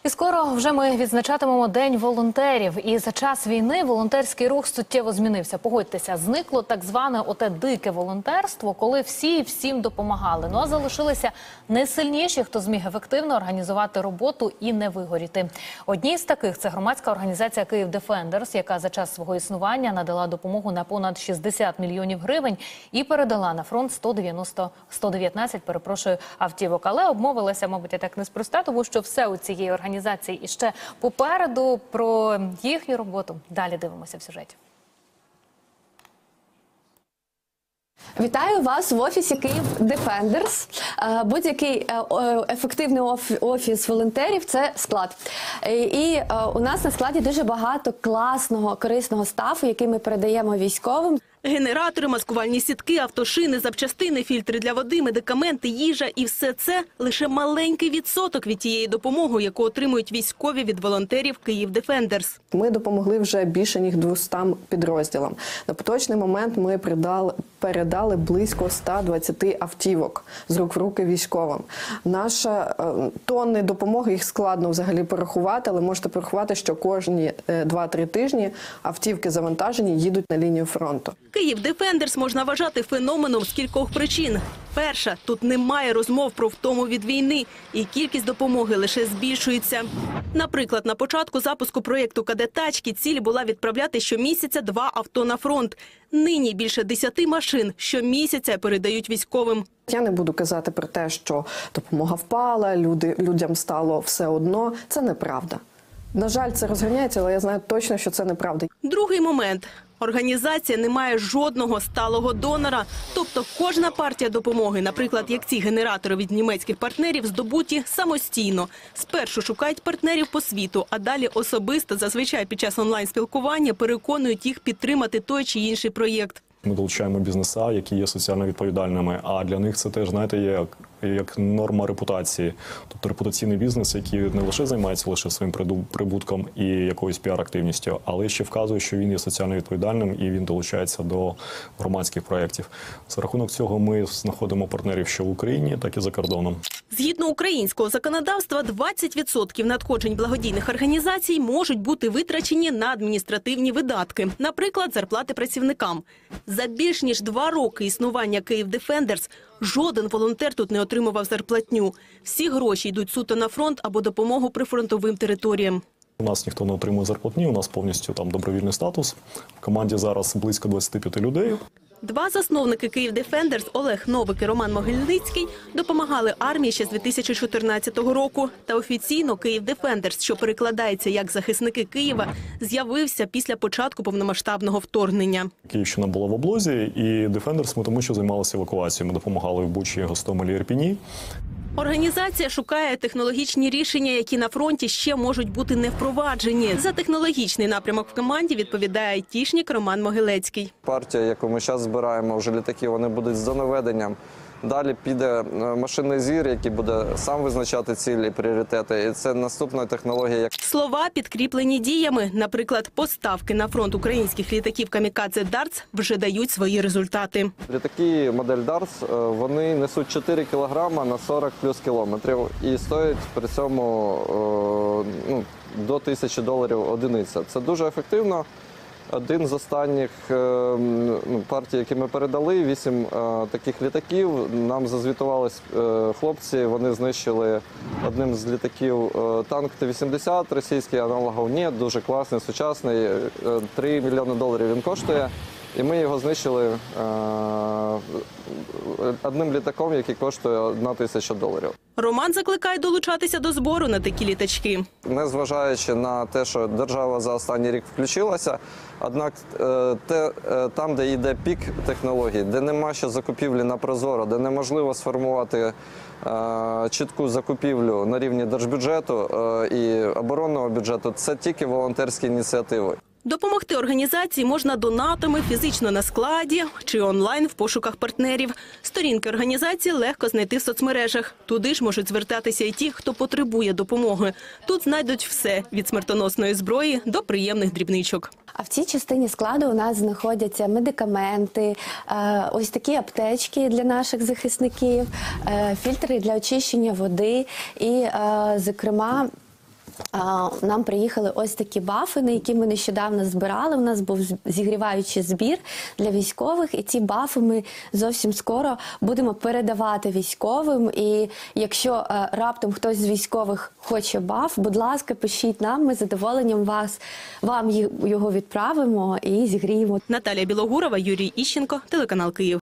І скоро вже ми відзначатимемо День волонтерів. І за час війни волонтерський рух суттєво змінився. Погодьтеся, зникло так зване оте дике волонтерство, коли всі всім допомагали. Ну а залишилися найсильніші, хто зміг ефективно організувати роботу і не вигоріти. Одні з таких – це громадська організація «Київ Дефендерс», яка за час свого існування надала допомогу на понад 60 мільйонів гривень і передала на фронт 119 автівок. Але обмовилася, мабуть, я так неспроста, тому що все у цієї організації іще попереду. Про їхню роботу далі дивимося в сюжеті. Вітаю вас в офісі «Київ Дефендерс». Будь-який ефективний офіс волонтерів – це склад. І у нас на складі дуже багато класного, корисного стафу, який ми передаємо військовим. Генератори, маскувальні сітки, автошини, запчастини, фільтри для води, медикаменти, їжа – і все це – лише маленький відсоток від тієї допомоги, яку отримують військові від волонтерів «Київ Дефендерс». Ми допомогли вже більше ніж 200 підрозділам. На поточний момент ми передали близько 120 автівок з рук в руки військовим. Наша тонни допомоги, їх складно взагалі порахувати, але можете порахувати, що кожні 2-3 тижні автівки завантажені їдуть на лінію фронту. «Київ Дефендерс» можна вважати феноменом з кількох причин. Перша – тут немає розмов про втому від війни, і кількість допомоги лише збільшується. Наприклад, на початку запуску проєкту «Кадет-тачки» ціль була відправляти щомісяця 2 авто на фронт. Нині більше 10 машин щомісяця передають військовим. Я не буду казати про те, що допомога впала, людям стало все одно. Це неправда. На жаль, це розганяється, але я знаю точно, що це неправда. Другий момент. Організація не має жодного сталого донора. Тобто кожна партія допомоги, наприклад, як ці генератори від німецьких партнерів, здобуті самостійно. Спершу шукають партнерів по світу, а далі особисто, зазвичай під час онлайн-спілкування, переконують їх підтримати той чи інший проєкт. Ми долучаємо бізнеса, які є соціально відповідальними, а для них це теж, знаєте, є як норма репутації. Тобто репутаційний бізнес, який не лише займається лише своїм прибутком і якоюсь піар-активністю, але ще вказує, що він є соціально відповідальним і він долучається до громадських проєктів. За рахунок цього ми знаходимо партнерів що в Україні, так і за кордоном. Згідно українського законодавства, 20% надходжень благодійних організацій можуть бути витрачені на адміністративні видатки, наприклад, зарплати працівникам. За більш ніж 2 роки існування «Київ Дефендерс» жоден волонтер тут не отримував зарплатню. Всі гроші йдуть суто на фронт або допомогу прифронтовим територіям. У нас ніхто не отримує зарплатні, у нас повністю там добровільний статус. В команді зараз близько 25 людей. 2 засновники «Київ Дефендерс» Олег Новик і Роман Могильницький допомагали армії ще з 2014 року. Та офіційно «Київ Дефендерс», що перекладається як «захисники Києва», з'явився після початку повномасштабного вторгнення. Київщина була в облозі, і Дефендерс ми тому що займалися евакуацією. Ми допомагали в Бучі, Гостомелі, Ірпіні. Організація шукає технологічні рішення, які на фронті ще можуть бути не впроваджені. За технологічний напрямок в команді відповідає айтішник Роман Могилецький. Партія, яку ми зараз збираємо, вже літаки, вони будуть з доноведенням. Далі піде машинний зір, який буде сам визначати цілі, пріоритети. І це наступна технологія. Слова підкріплені діями. Наприклад, поставки на фронт українських літаків «Камікадзе Дартс» вже дають свої результати. Літаки модель Дартс, вони несуть 4 кілограма на 40 плюс кілометрів. І стоять при цьому до $1000 одиниця. Це дуже ефективно. Один з останніх партій, які ми передали, 8 таких літаків. Нам зазвітувались хлопці, вони знищили одним з літаків танк Т-80, російський, аналогів ні, дуже класний, сучасний, $3 мільйони він коштує. І ми його знищили одним літаком, який коштує $1000. Роман закликає долучатися до збору на такі літачки. Незважаючи на те, що держава за останній рік включилася, однак там, де йде пік технологій, де нема ще закупівлі на прозоро, де неможливо сформувати чітку закупівлю на рівні держбюджету і оборонного бюджету, це тільки волонтерські ініціативи. Допомогти організації можна донатами, фізично на складі чи онлайн в пошуках партнерів. Сторінки організації легко знайти в соцмережах. Туди ж можуть звертатися і ті, хто потребує допомоги. Тут знайдуть все – від смертоносної зброї до приємних дрібничок. А в цій частині складу у нас знаходяться медикаменти, ось такі аптечки для наших захисників, фільтри для очищення води і, зокрема, нам приїхали ось такі бафини, які ми нещодавно збирали. У нас був зігріваючий збір для військових, і ці бафи ми зовсім скоро будемо передавати військовим. І якщо раптом хтось з військових хоче баф, будь ласка, пишіть нам, ми з задоволенням вам його відправимо і зігріємо. Наталія Білогурова, Юрій Іщенко, телеканал Київ.